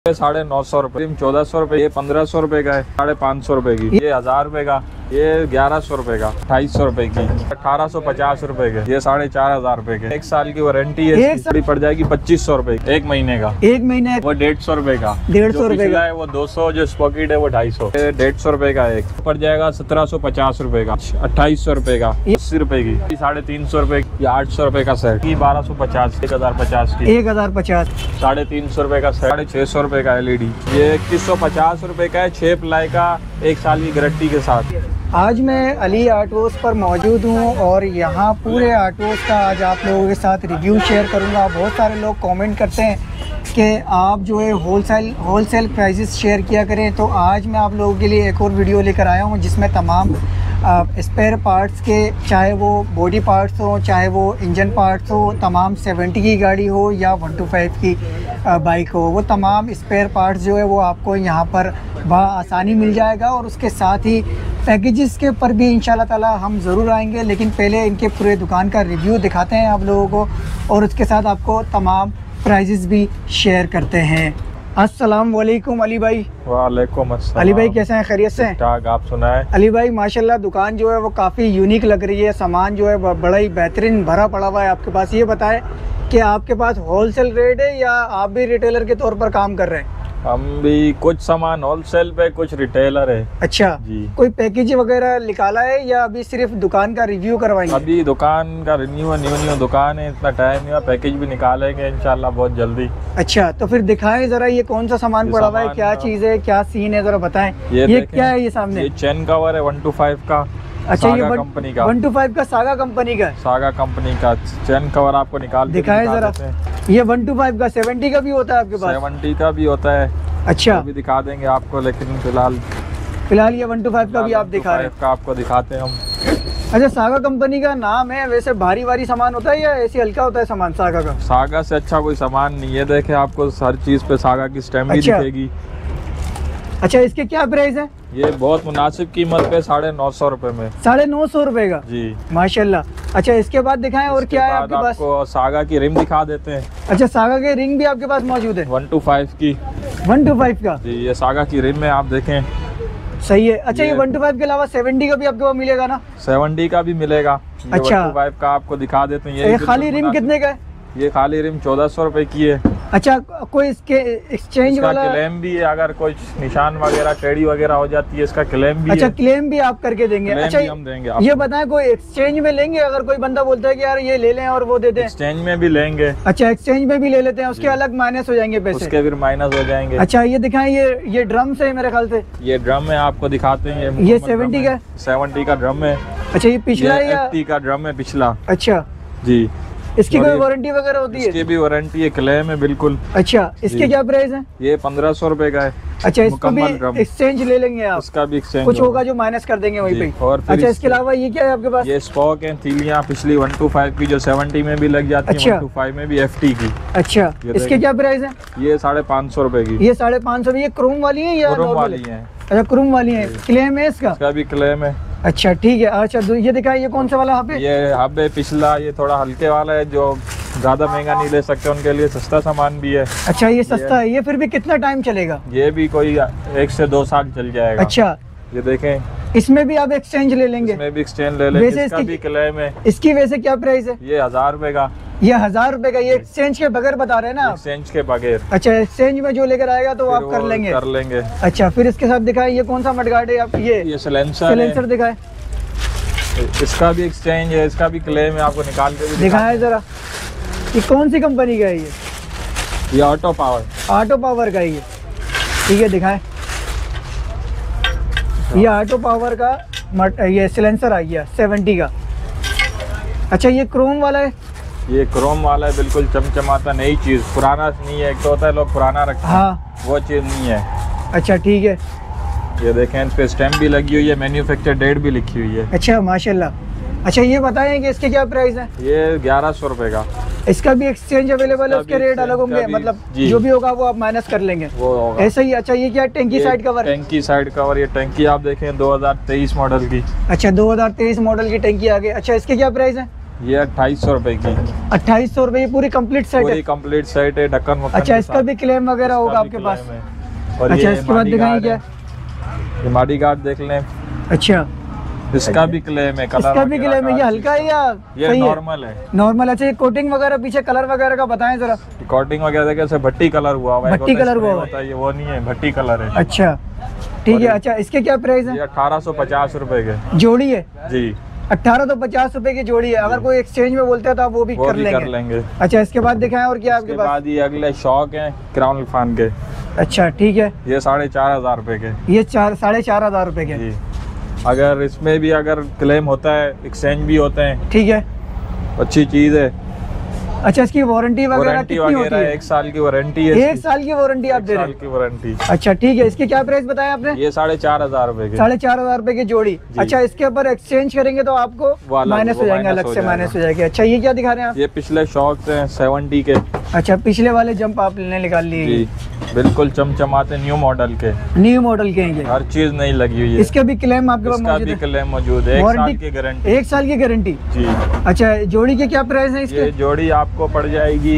950 रुपए, 1400 रुपए, ये 1500 रुपए का है, 550 रुपए की, ये 1000 रुपए का, ये 1100 रुपए का, 2800 रुपए की, 1850 रुपए के, ये 4500 रुपए के। 1 साल की वारंटी है, इसकी पड़ जाएगी 2500 रुपए, 1 महीने का। 1 महीने वो 150 रुपए का, 150 रुपए का है वो 200, जो स्पॉकेट है वो 250, 150 रुपए का एक पड़ जाएगा। 1750 रुपए का, 2800 रुपए का, 80 रुपए की, 350 रुपए की, 800 रुपए का सेट, 1250, 1050 की, 1050, 350 रुपए का सेट, 650 रुपए का LED, ये 2150 रुपए का है, 6 प्लाई का, 1 साल की गारंटी के साथ। आज मैं अली आर्टवर्स पर मौजूद हूँ और यहाँ पूरे आर्टवर्स का आज आप लोगों के साथ रिव्यू शेयर करूँगा। बहुत सारे लोग कमेंट करते हैं कि आप जो है होलसेल प्राइसेस शेयर किया करें, तो आज मैं आप लोगों के लिए एक और वीडियो लेकर आया हूँ जिसमें तमाम स्पेयर पार्ट्स के, चाहे वो बॉडी पार्ट्स हो, चाहे वो इंजन पार्ट्स हो, तमाम 70 की गाड़ी हो या 125 की बाइक हो, वो तमाम स्पेयर पार्ट्स जो है वो आपको यहाँ पर आसानी मिल जाएगा। और उसके साथ ही पैकेजेस के ऊपर भी इंशाल्लाह ताला हम ज़रूर आएंगे, लेकिन पहले इनके पूरे दुकान का रिव्यू दिखाते हैं आप लोगों को और उसके साथ आपको तमाम प्राइजेस भी शेयर करते हैं। अस्सलाम वालेकुम अली भाई। वालेकुम अस्सलाम। अली भाई कैसे हैं, खैरियत से हैं? ठीक, आप सुनाएं? अली भाई माशाल्लाह दुकान जो है वो काफ़ी यूनिक लग रही है, सामान जो है बड़ा ही बेहतरीन भरा पड़ा हुआ है आपके पास। ये बताएं कि आपके पास होलसेल रेट है या आप भी रिटेलर के तौर पर काम कर रहे हैं? हम भी कुछ सामान होलसेल पे, कुछ रिटेलर है। अच्छा जी। कोई पैकेज वगैरह निकाला है या अभी सिर्फ दुकान का रिव्यू करवाएंगे? अभी दुकान का न्यू दुकान है, इतना टाइम नहीं हुआ, पैकेज भी निकालेंगे इंशाल्लाह बहुत जल्दी। अच्छा तो फिर दिखाएं जरा ये कौन सा सामान पड़ा हुआ है, क्या चीज़ है, क्या सीन है, जरा बताएं। ये क्या है ये सामने? ये चेन कवर है 125 का। अच्छा, ये कंपनी का 125 का, सागा कंपनी का। सागा कंपनी का चेन कवर आपको दिखाएं जरा। ये 125 का 70 का भी होता है आपके पास? 70 का भी होता है। अच्छा भी दिखा देंगे आपको, लेकिन फिलहाल ये 125 का भी आप दिखा रहे हैं? का आपको दिखाते हैं हम। अच्छा, सागा कंपनी का नाम है, वैसे भारी सामान होता है या ऐसे हल्का होता है सामान सागा का? सागा से अच्छा कोई सामान नहीं है, देखे आपको हर चीज पे सागा की स्टैम्प भी दिखेगी। अच्छा, इसके क्या प्राइस है? ये बहुत मुनासिब कीमत पे 950 रुपए में। 950 रुपए का जी, माशाल्लाह। अच्छा, इसके बाद दिखाएं और क्या है आपके पास? आपको सागा की रिंग दिखा देते हैं। अच्छा, सागा के रिंग भी आपके पास मौजूद है? 125 की। 125 का जी, ये सागा की रिंग में आप देखें। सही है। अच्छा, ये 125 के अलावा 70 का भी आपके पास मिलेगा ना? 70 का भी मिलेगा। अच्छा, 125 का आपको दिखा देते हैं। ये खाली रिम कितने का है? ये खाली रिम 1400 रुपए की है। अच्छा, कोई इसके एक्सचेंज वाला क्लेम भी है, अगर कोई निशान वगैरह टेढ़ी वगैरह हो जाती है, इसका क्लेम भी अच्छा है। क्लेम भी आप करके देंगे? अच्छा, हम देंगे। ये बताएं कोई एक्सचेंज में लेंगे? अगर कोई बंदा बोलता है कि यार ये ले लें और वो दे दें? एक्सचेंज में भी लेंगे। अच्छा, एक्सचेंज में भी ले लेते हैं, उसके अलग माइनस हो जाएंगे पैसे? उसके फिर माइनस हो जाएंगे। अच्छा, ये दिखाएं, ये ड्रम से मेरे ख्याल से। ये ड्रम है, आपको दिखाते हैं। ये 70 का? 70 का ड्रम है। अच्छा, ये पिछला है या 80 का ड्रम है पिछला? अच्छा जी। इसकी कोई वारंटी वगैरह होती है? इसकी भी वारंटी है, क्लेम है बिल्कुल। अच्छा, इसके क्या प्राइस है? ये 1500 रुपए का है। अच्छा, इसको भी एक्सचेंज ले लेंगे आप? इसका भी एक्सचेंज कुछ होगा जो माइनस कर देंगे वहीं पे। और अच्छा, इसके अलावा ये क्या है आपके पास? ये स्टॉक है तीलियां पिछली 125 की, जो 70 में भी लग जाती है, 125 में भी FT की। अच्छा, इसके क्या प्राइस है? ये 550 रुपए की। ये 550। ये क्रोम वाली है या क्रोम वाली है? अच्छा, क्रोम वाली है। क्लेम है इसका? इसका भी क्लेम है। अच्छा ठीक है। अच्छा, ये दिखाएं, ये कौन सा वाला हब है? ये हब है पिछला, ये थोड़ा हल्के वाला है, जो ज्यादा महंगा नहीं ले सकते उनके लिए सस्ता सामान भी है। अच्छा, ये सस्ता है। ये फिर भी कितना टाइम चलेगा? ये भी कोई 1 से 2 साल चल जाएगा। अच्छा, ये देखें, इसमें भी आप एक्सचेंज ले लेंगे? इसमें भी एक्सचेंज ले लेंगे। इसका भी क्लेम है। इसकी वैसे क्या प्राइस है? ये 1000 रुपए का। ये 1000 रुपए का? ये एक्सचेंज के बगैर बता रहे हैं ना? एक्सचेंज के बगैर। अच्छा, एक्सचेंज में जो लेकर आएगा तो आप कर लेंगे? अच्छा, फिर इसके साथ दिखाए, ये कौन सा मडगार्ड है आप? ये सिलेंसर दिखाए। इसका भी एक्सचेंज है, इसका भी क्लेम है, आपको निकाल के भी दिखाए जरा। ये कौन सी कंपनी का है ये ऑटो पावर। ऑटो पावर का है ये? ठीक है, दिखाएं। ये ऑटो पावर का ये सिलेंसर आ गया 70 का। अच्छा, ये क्रोम वाला है? ये क्रोम वाला है, बिल्कुल चमचमाता, नई चीज, पुराना नहीं है। एक तो होता है लोग पुराना रखते हैं। हाँ, वो चीज नहीं है। अच्छा ठीक है। ये देखें, इस पे स्टैम्प भी लगी हुई है, मैन्युफैक्चर डेट भी लिखी हुई है। अच्छा, माशाल्लाह। अच्छा, ये बताएं कि इसके क्या प्राइस है? ये 1100 रुपए का। इसका भी एक्सचेंज अवेलेबल है? उसके रेट अलग होंगे, मतलब जो भी होगा वो आप माइनस कर लेंगे, वो होगा ऐसा ही। अच्छा, ये क्या टैंकी साइड कवर? टैंकी साइड कवर। ये टैंकी आप देखें 2023 मॉडल की। अच्छा, 2023 मॉडल की टैंकी आ गई। अच्छा, इसके क्या प्राइस है? ये 2800 रुपए की। 2800 रुपए की पूरी कंप्लीट सेट है? पूरी कंप्लीट सेट है, ढक्कन वक्कन अच्छा, के इसका साथ। भी क्लेम वगैरह होगा आपके भी पास? क्लेम है। और अच्छा, ये इसके बाद दिखाएंगे क्या? ये माडी गार्ड देख लें, अच्छा, इसका भी क्लेम है, कलर इसका भी क्लेम है। ये हल्का है या ये सही है? नॉर्मल है। नॉर्मल। अच्छा, ये कोटिंग वगैरह पीछे कलर वगैरह का बताएं जरा। कोटिंग वगैरह देखे से भट्टी कलर हुआ हुआ है, भट्टी कलर हुआ होता है, ये वो नहीं है, भट्टी कलर है। अच्छा, ठीक है। अच्छा, इसके क्या प्राइस है? ये 1850 रुपए के जोड़ी है? जी। 1850 रुपए की जोड़ी है। अगर कोई एक्सचेंज में बोलते हैं तो आप वो भी कर लेंगे? अच्छा, इसके बाद दिखाएं और क्या आपके इसके पास? बाद ये अगले शौक है क्राउन फान के। अच्छा, ठीक है। ये 4500 रुपए के। ये 4,500 रुपए के। जी। अगर इसमें भी अगर क्लेम होता है, एक्सचेंज भी होते हैं, ठीक है, अच्छी चीज है। अच्छा, इसकी वारंटी वगैरह वारंटी कितनी होती वगैरह है? 1 साल की वारंटी है। 1 साल की वारंटी आप दे रहे साल हैं? की वारंटी। अच्छा, ठीक है। इसके क्या प्राइस बताया आपने? ये 4500 रुपए के। 4,500 रुपए की जोड़ी। अच्छा, इसके ऊपर एक्सचेंज करेंगे तो आपको माइनस हो जाएंगे, अलग से माइनस हो जाएगी। अच्छा, ये क्या दिखा रहे हैं आप? ये पिछले शॉक हैं 70 के। अच्छा, पिछले वाले जंप आपने निकाल लिए? जी, बिल्कुल चमचमाते, न्यू मॉडल के। न्यू मॉडल के हैं ये? हर चीज नहीं लगी हुई है। इसके भी क्लेम आपके पास इसका मौजूद भी है? क्लेम मौजूद है, 1 साल की गारंटी। 1 साल की गारंटी? जी। अच्छा, जोड़ी के क्या प्राइस है इसके? ये जोड़ी आपको पड़ जाएगी,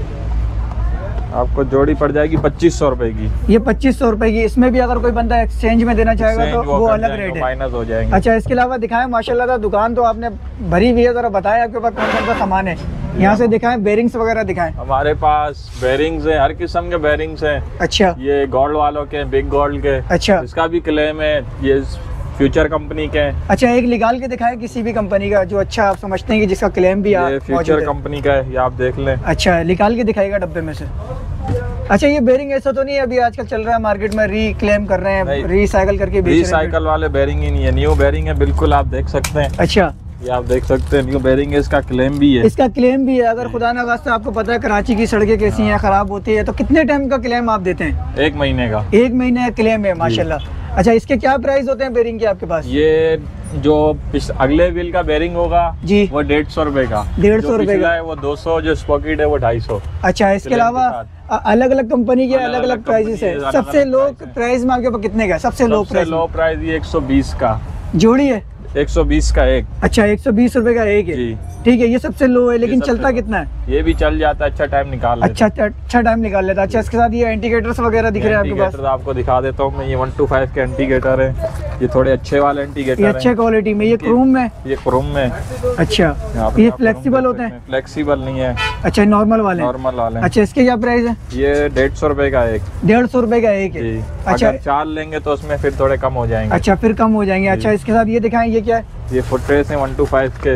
आपको जोड़ी पड़ जाएगी 2500 रुपए की। ये 2500 रुपए की। इसमें भी अगर कोई बंदा एक्सचेंज में देना चाहेगा तो वो कर अलग जाएंगे, रेट है? माइनस हो जाएंगे। अच्छा, इसके अलावा दिखाएं। माशाल्लाह था दुकान तो आपने भरी हुई है, जरा बताएं आपके पास कौन कौन सा सामान है। यहाँ से दिखाएं, बेरिंग्स वगैरह दिखाएं। हमारे पास बेरिंग्स है, हर किस्म के बेरिंग्स हैं। अच्छा, ये गोल्ड वालों के, बिग गोल्ड के। अच्छा, इसका भी क्लेम है। ये फ्यूचर कंपनी के हैं। अच्छा, एक निकाल के दिखाएं किसी भी कंपनी का जो अच्छा आप समझते हैं कि जिसका क्लेम भी ये मौजूद फ्यूचर है। कंपनी का है, ये आप देख लें। अच्छा, निकाल के दिखाएगा डब्बे में से। अच्छा, ये बेरिंग ऐसा तो नहीं है अभी आजकल चल रहा है मार्केट में, रीक्लेम कर रहे हैं, रिसाइकल करके बेच रहे हैं? रिसाइकल वाले बेरिंग ही नहीं है, न्यू बेरिंग है, बिल्कुल आप देख सकते हैं। अच्छा, ये आप देख सकते हैं, न्यू बेरिंग है, इसका क्लेम भी है। इसका क्लेम भी है। अगर खुदा ना वास्ता आपको पता है कराची की सड़कें कैसी हैं, खराब होती है, तो कितने टाइम का क्लेम आप देते हैं? 1 महीने का। 1 महीने का क्लेम है, माशाल्लाह। अच्छा, इसके क्या प्राइस होते हैं बेरिंग के आपके पास? ये जो अगले व्हील का बेरिंग होगा जी, वो 150 रुपए का। 150 रुपए का है वो 200, जो स्पॉकेट है वो 250। अच्छा, इसके अलावा अलग अलग कंपनी के अलग अलग प्राइसेस है। अलग-अलग सबसे लो प्राइस है। प्राइस में आपके पास कितने का? सबसे लो प्राइस? लो प्राइस ये 120 का जोड़ी है? 120 का एक। अच्छा, 120 रुपए का एक है? जी। ठीक है, ये सबसे लो है, लेकिन सबसे चलता लो। कितना है? ये भी चल जाता है, अच्छा टाइम निकाल लेता अच्छा टाइम निकाल लेता है। अच्छा, इसके साथ ये इंडिकेटर्स वगैरह दिख रहे हैं आपके पास? इंडिकेटर आपको दिखा देता हूँ मैं। ये 125 के इंडिकेटर है, ये थोड़े अच्छे वाले इंडिकेटर ये हैं। अच्छे क्वालिटी में? ये क्रोम में? ये क्रोम में। अच्छा, ये फ्लेक्सिबल होते हैं? फ्लेक्सिबल नहीं है, अच्छा, नॉर्मल वाले? नॉर्मल वाले। अच्छा, इसके क्या प्राइस है? ये 150 रुपए का एक। 150 रुपए का एक है? जी। अच्छा, अगर 4 लेंगे तो उसमें फिर थोड़े कम हो जाएंगे। अच्छा, फिर कम हो जाएंगे। अच्छा, इसके साथ ये दिखाएं, ये क्या है? ये फुट रेस है 125 के।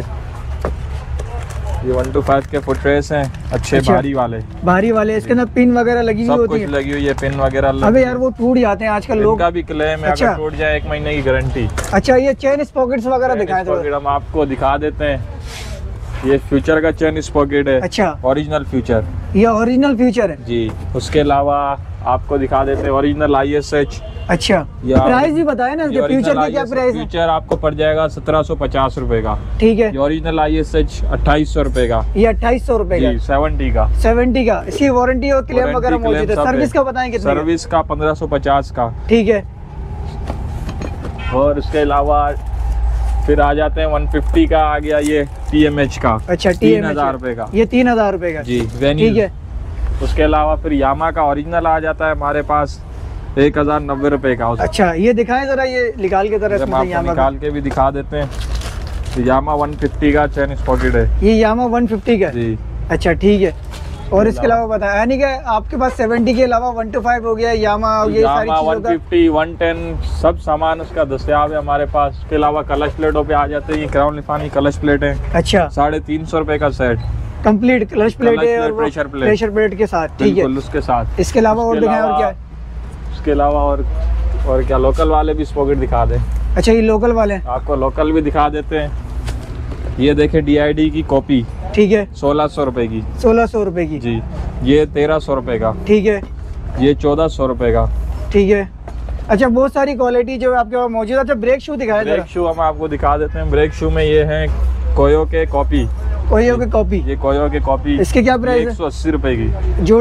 ये 125 के फुट रेस हैं, अच्छे अच्छा, भारी वाले। भारी वाले। इसके अंदर पिन वगैरह लगी हुई सब होती कुछ है? लगी हुई है, पिन वगैरह। अबे यार, वो टूट जाते हैं आजकल लोग। इनका भी क्लेम है, अच्छा। अगर टूट जाए 1 महीने की गारंटी। अच्छा, ये चेन स्पॉकेट्स वगैरह दिखाएं तो। हम आपको दिखा देते हैं। ये फ्यूचर का चेन स्पॉकेट है। अच्छा, ओरिजिनल फ्यूचर। ये ओरिजिनल फ्यूचर है? जी। उसके अलावा आपको दिखा देते हैं ओरिजिनल ISH। अच्छा, प्राइस भी बताए ना इसके, फ्यूचर का क्या प्राइस है? फ्यूचर आपको पड़ जाएगा 1750 रुपए का। ठीक है। ये ओरिजिनल ISH 2800 रुपए का। ये 2800 रुपए का? 70 का। 70 का। इसकी वारंटी और क्लेम वगैरह मौजूद है? सर्विस का बताएं कितने? सर्विस का 1550 का। ठीक है। और उसके अलावा फिर आ जाते हैं 150 का, आ गया ये TMH का। अच्छा, 3000 रुपए का। ये 3000 रुपए का? जी, ठीक है। उसके अलावा फिर यामा का ओरिजिनल आ जाता है हमारे पास 1090 रुपए का। अच्छा, ये दिखाएं जरा, ये निकाल के जरा, इसमें यामा निकाल के भी दिखा देते हैं। यामा 150 का चेन स्पॉकेट है। ये यामा 150 का? जी। अच्छा, ठीक है। और इसके अलावा बताया यानी कि आपके पास 70 के अलावा 125 हो गया, यामा, ये सारी चीजों का? 150, 110 सब सामान उसका दस्तियाब है हमारे पास। उसके अलावा कलश प्लेटों पे आ जाते हैं, ये क्राउन लिफानी कलश प्लेट है। अच्छा, 350 रुपए का सेट। कंप्लीट कलश प्लेट है और प्रेशर प्लेट के साथ? ठीक है, उसके साथ। इसके अलावा और दिखाएं और क्या है? उसके अलावा और क्या, लोकल वाले भी स्पॉकेट दिखा दें? अच्छा, ये लोकल वाले हैं? आपको लोकल भी दिखा देते हैं। ये देखें DID की कॉपी। ठीक है। 1600 रुपए की। 1600 रुपए की? जी। ये 1300 रुपए का। ठीक है। ये 1400 रुपए का। ठीक है। अच्छा, बहुत सारी क्वालिटी जो आपके पास मौजूद है। अच्छा, ब्रेक शू दिखाया जरा। ब्रेक शू हम आपको दिखा देते हैं। ब्रेक शू में ये है कोयो के कॉपी। कोयो की कॉपी? ये कोयो के कॉपी। इसके क्या प्राइस है? 180 रुपए की जोड़ी है?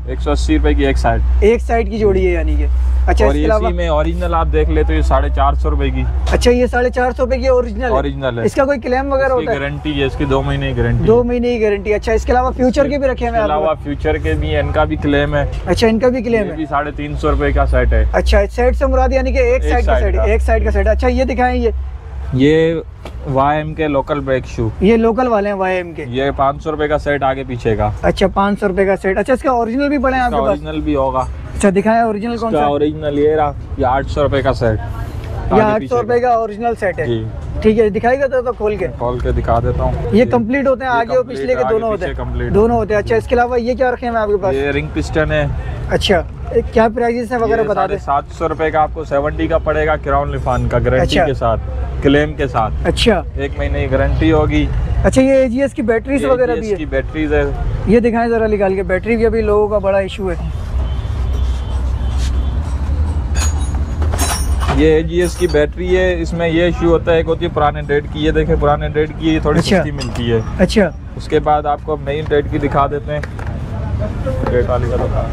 180 रुपए की एक साइड। एक साइड की जोड़ी है यानी कि। अच्छा, और इसके अलावा इसी में ओरिजिनल आप देख ले तो ये 450 रुपए की। अच्छा, ये 450 रुपए की ओरिजिनल है। इसका कोई क्लेम वगैरह होता है? गारंटी है इसकी 2 महीने की गारंटी। 2 महीने की गारंटी। अच्छा, इसके अलावा फ्यूचर के भी रखे हुए हैं? अलावा फ्यूचर के भी, इनका भी क्लेम है। अच्छा, इनका भी क्लेम है। 350 रुपए का सेट है। अच्छा, सेट से मुराद यानी कि एक साइड का सेट, एक साइड का सेट। अच्छा, ये दिखाएं, ये YM के लोकल ब्रेक शू, ये लोकल वाले हैं YM के। ये 500 रुपए का सेट आगे पीछे का। अच्छा, 500 रुपए का सेट। अच्छा, इसका ओरिजिनल भी पड़े हैं आपके पास? ओरिजिनल भी होगा। अच्छा, दिखाएं ओरिजिनल कौन सा? ओरिजिनल ये रहा, ये 800 रुपए का सेट। ये 800 रुपए का ओरिजिनल सेट है। ठीक है, दिखाएगा तो खोल के दिखा देता हूँ। ये कंप्लीट होते हैं, आगे और पिछले के दोनों होते हैं? दोनों होते हैं। अच्छा, इसके अलावा ये क्या रखे हैं आपके पास? ये रिंग पिस्टन है। अच्छा, क्या प्राइस है वगैरह बता दें? 700 रुपए का आपको 70 का पड़ेगा, क्राउन लिफान का गारंटी के साथ, क्लेम के साथ। अच्छा, 1 महीने की गारंटी होगी। अच्छा, ये AGS की बैटरीज वगैरह भी है? की बैटरीज है। ये दिखाएं जरा निकाल के, बैटरी भी अभी लोगों का बड़ा इशू है। ये AGS की बैटरी है, इसमें ये इशू होता है, एक होती है पुराने डेट की, ये देखें पुराने डेट की, ये थोड़ी सस्ती मिलती है। अच्छा, उसके बाद आपको अब नई डेट की दिखा देते हैं। डेट वाली का दिखा।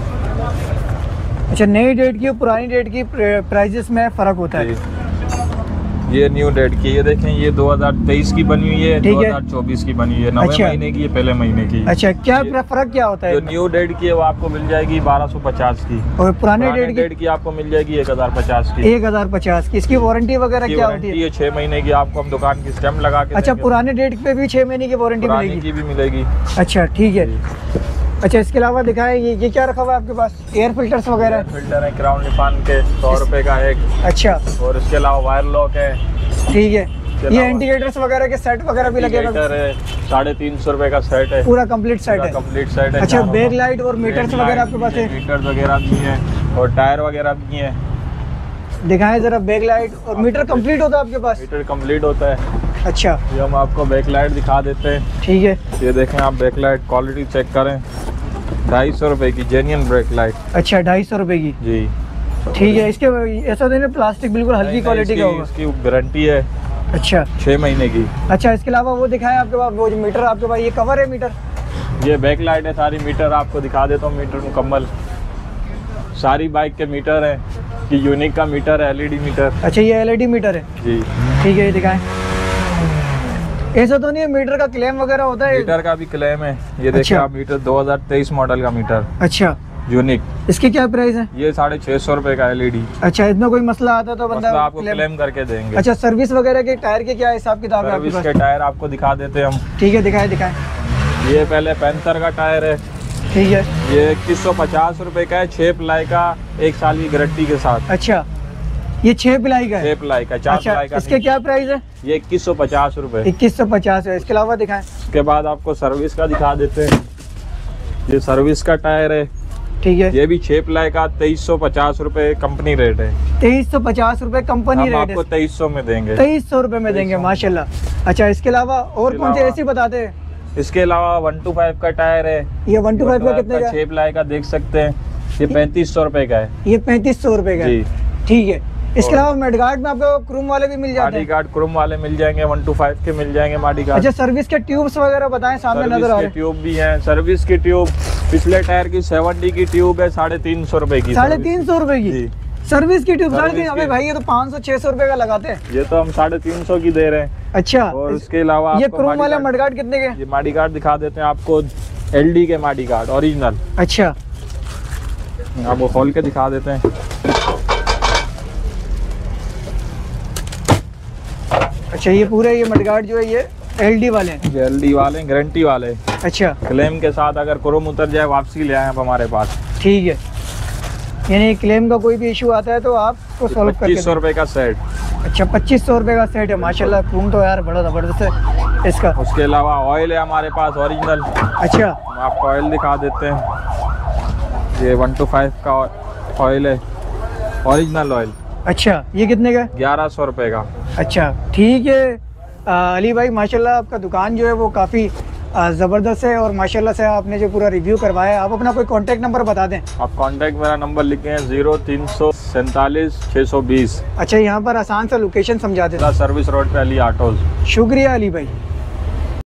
अच्छा, नई डेट की और पुरानी डेट की प्राइजेस में फ़र्क होता है। ये न्यू डेट की, ये देखें, ये 2023 की बनी हुई है, 2024 की बनी हुई है, 9वें महीने की है, पहले महीने की। अच्छा, क्या फ़र्क क्या होता है? जो न्यू डेट की है वो आपको मिल जाएगी 1250 की, और पुराने डेट की आपको मिल जाएगी 1050 की। 1050 की। इसकी वारंटी वगैरह क्या होती है? 6 महीने की, आपको हम दुकान की स्टैम्प लगा के। अच्छा, पुराने डेट पे भी 6 महीने की वारंटी मिलेगी? की भी मिलेगी। अच्छा, ठीक है। अच्छा, इसके अलावा दिखाएं, ये क्या रखा हुआ है आपके पास? एयर फिल्टर्स वगैरह? फिल्टर है क्राउन लिफान के, 100 रुपए का एक। अच्छा, और इसके अलावा वायर लॉक है। ठीक है। ये इंडिकेटर्स वगैरह के सेट वगैरह भी लगे हुए हैं? 350 रुपए का सेट है। पूरा कंप्लीट सेट है? कंप्लीट सेट है। अच्छा, बैक लाइट और मीटर्स वगैरह आपके पास है? मीटर्स वगैरह भी हैं और टायर वगैरह भी हैं। दिखाएं जरा बैक लाइट और मीटर कंप्लीट होता है आपके पास? मीटर कंप्लीट होता है। अच्छा, ये हम आपको बैक लाइट दिखा देते हैं। ठीक है, ये देखें आप, बैक लाइट क्वालिटी चेक करें, 250 रुपए की जेन्युइन बैक लाइट। अच्छा, 250 रुपए की। जी, ठीक है। इसके ऐसा नहीं प्लास्टिक बिल्कुल हल्की क्वालिटी का होगा? इसकी गारंटी है। अच्छा, 6 महीने की। अच्छा, इसके अलावा वो दिखाएं आपके पास, वो जो मीटर आपके पास, ये कवर है मीटर? ये बैक लाइट है सारी, मीटर आपको दिखा देता हूँ, मीटर मुकम्मल सारी बाइक के मीटर है। ये यूनिक का मीटर है, LED मीटर। अच्छा, ये LED मीटर है जी। ठीक है, ये दिखाएं। ऐसा तो नहीं है मीटर का क्लेम वगैरह होता है? मीटर का भी क्लेम है। ये देखिए आप, मीटर 2023 मॉडल का मीटर। अच्छा, यूनिक। इसके क्या प्राइस है? ये 650 रुपए का LED। अच्छा, इसमें कोई मसला आता तो बंदा आपको क्लेम करके देंगे। अच्छा, सर्विस वगैरह के टायर के क्या हिसाब किताब है आपके पास? सर्विस के टायर आपको दिखा देते हैं हम। ठीक है, दिखाएं। ये पहले पैंथर का टायर है। ठीक है, ये 2150 रुपए का है, 6 प्लाई का, 1 साल की गारंटी के साथ। अच्छा, ये 6 प्लाई का है? 6 प्लाई का, 4 प्लाई का। इसके क्या प्राइस है? ये 2150 रुपए। 2150 है। इसके अलावा दिखाएं। उसके बाद आपको सर्विस का दिखा देते हैं। ये सर्विस का टायर है। ठीक है, ये भी 6 प्लाई का, 2350 रुपए कंपनी रेट है। 2350 रुपए कंपनी रेट है? आपको 2300 में देंगे। 2300 रुपए में देंगे, माशाल्लाह। अच्छा, इसके अलावा और कौन से ऐसी बताते हैं? इसके अलावा 125 का टायर है। ये 125 का कितने का? 6 प्लाई का देख सकते हैं। ये 3500 रुपए का है। ये 3500 रुपए का? जी, ठीक है। इसके अलावा मेडगार्ड में आपको क्रूम वाले भी मिल जाते हैं? मॉडिगार्ड क्रूम वाले मिल जाएंगे, 125 के मिल जाएंगे मॉडिगार्ड। अच्छा, सर्विस के ट्यूब्स वगैरह बताएं, सामने नजर आ रहे हैं। ट्यूब भी हैं। सर्विस की ट्यूब पिछले टायर की 70 की ट्यूब है, 350 रुपए की। 350 रुपए की सर्विस की ट्यूब? 350? अबे भाई, ये तो 500-600 रुपए का लगाते हैं। ये तो हम 350 की दे रहे हैं। अच्छा, और उसके अलावा ये क्रोम वाले मडगार्ड कितने के? ये मॉडिगार्ड दिखा देते हैं आपको, LD के मॉडिगार्ड ओरिजिनल। अच्छा, आपको खोल के दिखा देते हैं। अच्छा, ये पूरे ये मडगार्ड जो है ये LD वाले हैं? ये LD वाले, गारंटी वाले। अच्छा, क्लेम के साथ, अगर क्रोम उतर जाए वापसी ले आए आप हमारे पास। ठीक है, यानी क्लेम का कोई भी इशू आता है तो आपको सॉल्व करके 2500 रुपए का सेट। अच्छा, 2500 रुपए का सेट है, माशाल्लाह। क्रूम तो यार बड़ा ज़बरदस्त है इसका। उसके अलावा ऑयल है हमारे पास ओरिजिनल। अच्छा, हम आपको ऑयल दिखा देते हैं। ये 125 का ऑयल है, ओरिजिनल ऑयल। अच्छा, ये कितने का? 1100 रुपए का। अच्छा, ठीक है। अली भाई, माशाल्लाह आपका दुकान जो है वो काफ़ी ज़बरदस्त है और माशाल्लाह से आपने जो पूरा रिव्यू करवाया। आप अपना कोई कांटेक्ट नंबर बता दें। आप कांटेक्ट मेरा नंबर लिखें 0347 620। अच्छा, यहाँ पर आसान सा लोकेशन समझा दें। सर्विस रोड पे अली ऑटोज। शुक्रिया अली भाई।